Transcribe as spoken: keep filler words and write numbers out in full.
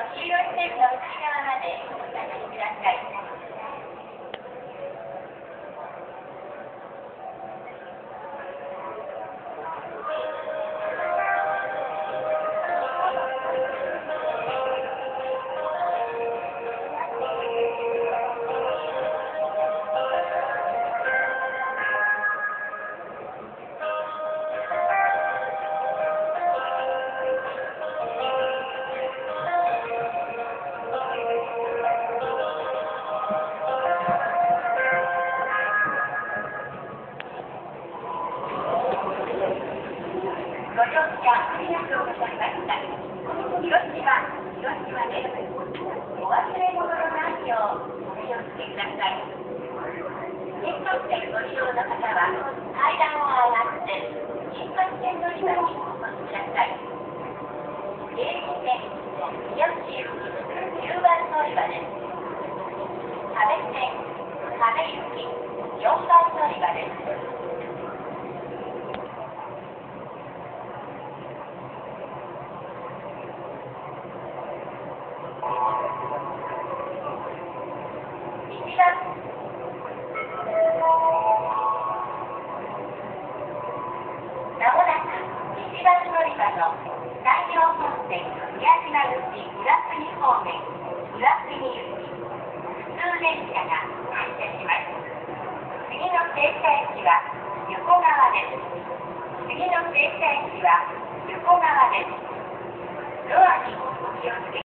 黄色い線の内側までお下がりください。ご乗車ありがとうございました。広島、広島です。お忘れ物のないようお気をつけください。新幹線ご利用の方は階段を上がって新幹線乗り場にお越しください。京浜線宮内行きじゅうばん乗り場です。阿部線阿部行きよんばん乗り場です。まもなくいちばん乗り場の山陽本線宮島口浦国方面浦国行き普通電車が発車します。次の停車駅は横川です。次の停車駅は横川です。ドアにお気をつけ